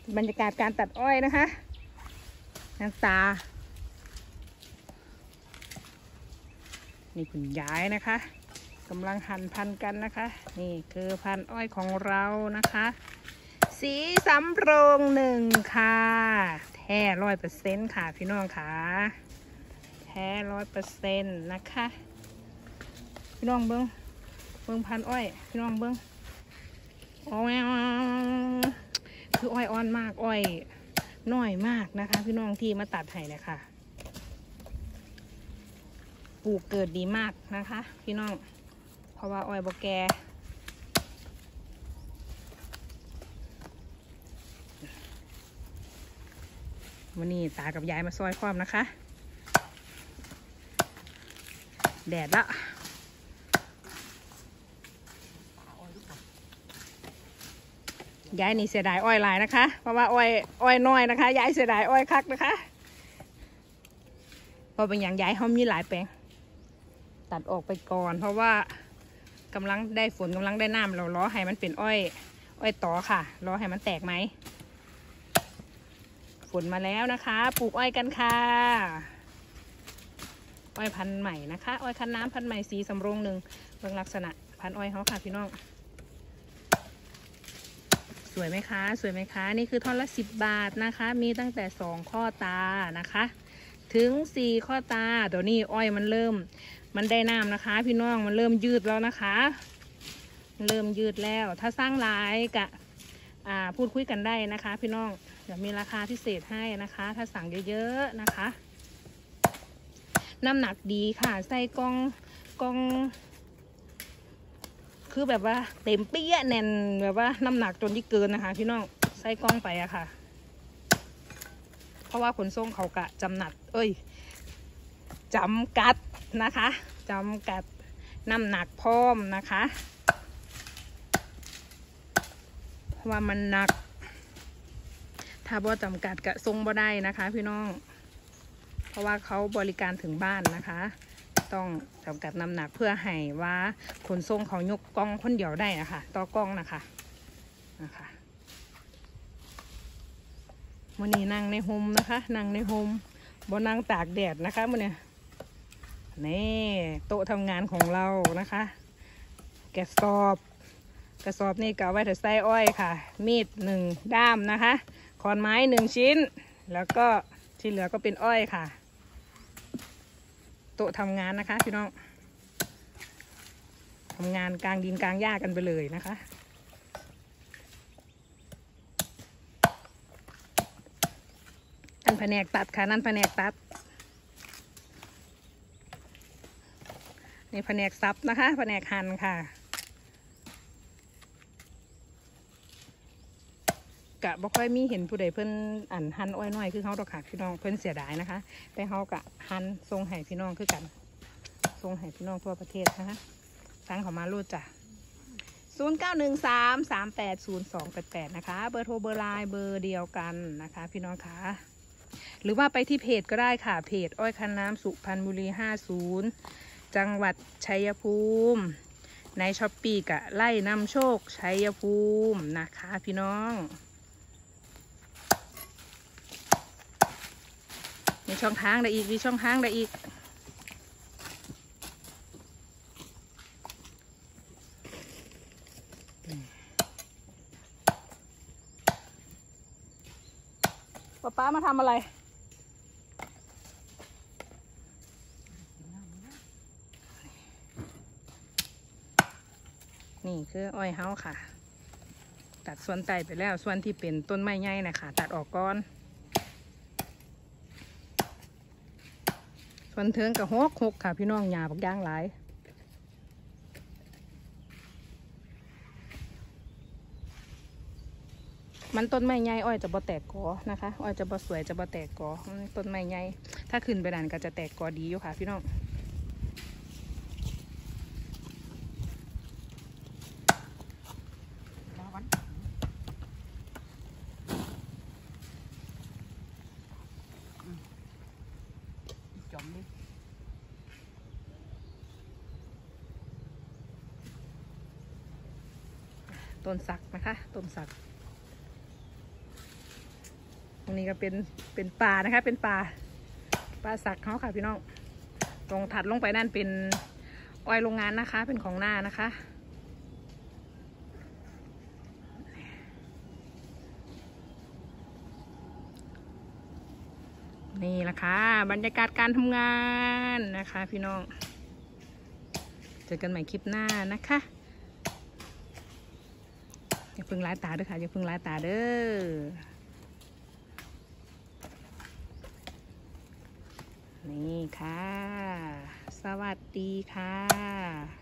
บรรยากาศการตัดอ้อยนะคะน้ำตานี่คุณยายนะคะกำลังหั่นพันธุ์กันนะคะนี่คือพันธุ์อ้อยของเรานะคะสีสำโรงหนึ่งค่ะแท้100%ค่ะพี่น้องค่ะแท้100%นะคะพี่น้องเบิ้งพันธุ์อ้อยพี่น้องเบิ้งโอ้ยคืออ้อยอ่อนมากอ้อยน้อยมากนะคะพี่น้องที่มาตัดให้เนี่ยค่ะปลูกเกิดดีมากนะคะพี่น้องเพราะว่าอ้อยบแกวันนี้ตากับยายมาซอยพร้อมนะคะแดดละยายนี่เสียดายอ้อยหลายนะคะเพราะว่าอ้อยน้อยนะคะยายเสียดายอ้อยคักนะคะเพราะเป็นอย่างยายเขามีหลายแปลงตัดออกไปก่อนเพราะว่ากำลังได้ฝนกำลังได้น้ำเราล้อให้มันเป็นอ้อยต่อค่ะล้อให้มันแตกไหมฝนมาแล้วนะคะปลูกอ้อยกันค่ะอ้อยพันธุ์ใหม่นะคะอ้อยคันน้ำพันธุ์ใหม่สีสำโรงหนึ่งเบื้องลักษณะพันธุ์อ้อยเขาค่ะพี่น้องสวยไหมคะสวยไหมคะนี่คือท่อนละ10 บาทนะคะมีตั้งแต่2ข้อตานะคะถึง4ข้อตาเดี๋ยวนี้อ้อยมันได้น้ำนะคะพี่น้องมันเริ่มยืดแล้วนะคะเริ่มยืดแล้วถ้าสร้างหลายกะพูดคุยกันได้นะคะพี่น้องเดี๋ยวมีราคาพิเศษให้นะคะถ้าสั่งเยอะๆนะคะน้ำหนักดีค่ะใส่กล่องคือแบบว่าเต็มเปี้ยแน่นแบบว่าน้ำหนักจนที่เกินนะคะพี่น้องใส่กล้องไปอะค่ะเพราะว่าขนส่งเขากะจำกัดนะคะจำกัดน้ำหนักพร้อมนะคะเพราะว่ามันหนักถ้าบ่จำกัดกะส่งบ่ได้นะคะพี่น้องเพราะว่าเขาบริการถึงบ้านนะคะต้องจำกัดน้ำหนักเพื่อให้ว่าขนส่งเขายกกล้องคนเดียวได้นะคะต่อกล้องนะคะวันนี้นั่งในโฮมนะคะนั่งในโฮมบนนั่งตากแดดนะคะวันนี้นี่โต๊ะทำงานของเรานะคะกระสอบนี่ก็เอาไว้ถือใส่อ้อยค่ะมีด1 ด้ามนะคะขอนไม้1 ชิ้นแล้วก็ที่เหลือก็เป็นอ้อยค่ะโต๊ะทำงานนะคะพี่น้องทำงานกลางดินกลางหญ้ากันไปเลยนะคะนั่นแผนกตัดค่ะนั่นแผนกตัดนี่แผนกซับนะคะแผนกหั่นค่ะกะบ่ค่อยมีเห็นผู้ใดเพิ่นหั่นอ้อยน้อยคือเขาดอกค่ะพี่น้องเพิ่นเสียดายนะคะแต่เขากะหั่นทรงให้พี่น้องคือกันทรงให้พี่น้องทั่วประเทศนะคะสั่งเขามารูดจ้ะ0913380288นะคะเบอร์โทรเบอร์ไลน์เบอร์เดียวกันนะคะพี่น้องคะหรือว่าไปที่เพจก็ได้ค่ะเพจอ้อยคันน้ำสุพรรณบุรี50จังหวัดชัยภูมิในช้อปปี้กะไล่นำโชคชัยภูมินะคะพี่น้องมีช่องทางใดอีกป้ามาทำอะไรนี่คืออ้อยเฮาค่ะตัดส่วนไตไปแล้วส่วนที่เป็นต้นไม้ใหญ่นะคะตัดออกก่อนส่วนเทิงกับหกค่ะพี่น้องหญ้าบักย่างหลายมันต้นไม้ใหญ่อ้อยจะบ่แตกกอนะคะอ้อยจะบ่สวยจะบ่แตกกอต้นไม้ใหญ่ถ้าขึ้นไปนั่นก็จะแตกกอดีอยู่ค่ะพี่น้องต้นสักนะคะต้นสักตรงนี้ก็เป็นป่านะคะเป็นป่าสักเขาค่ะพี่น้องตรงถัดลงไปนั่นเป็นอ้อยโรงงานนะคะเป็นของหน้านะคะนี่แหละค่ะบรรยากาศการทำงานนะคะพี่น้องเจอกันใหม่คลิปหน้านะคะอย่าเพิ่งล้าตาเด้อค่ะอย่าเพิ่งล้าตาเด้อนี่ค่ะสวัสดีค่ะ